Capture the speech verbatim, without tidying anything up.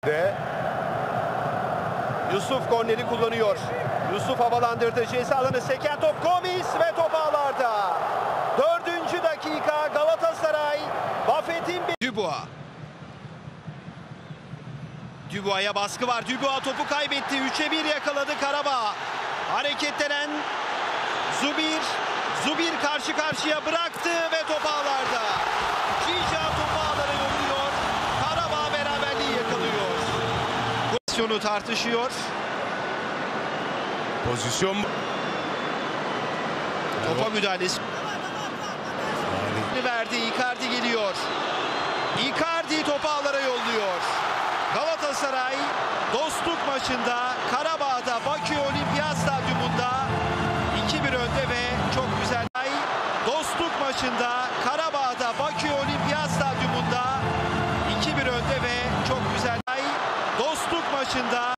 De Yusuf korneri kullanıyor. Yusuf havalandırdı. Ceza alanı seken top Gomis ve top ağlarda. Dördüncü dakika Galatasaray. Buffett'in bir... Dubois. Dubois'a baskı var. Dubois topu kaybetti. üçe bir yakaladı Karabağ. Hareketlenen Zubir. Zubir karşı karşıya bıraktı ve top ağlarda. Cica topu ağlara yolluyor. Karabağ beraberliği yakalıyor. Pozisyonu tartışıyor. Pozisyon. Topa müdahalesi. Verdi. Icardi geliyor. Icardi topu ağlara yolluyor. Galatasaray dostluk maçında Karabağ'da Bakü Olimpiyat Stadyumunda iki bir önde ve çok güzel. Dostluk maçında Karabağ'da Bakü Olimpiyat Stadyumunda iki bir önde ve çok güzel. Dostluk maçında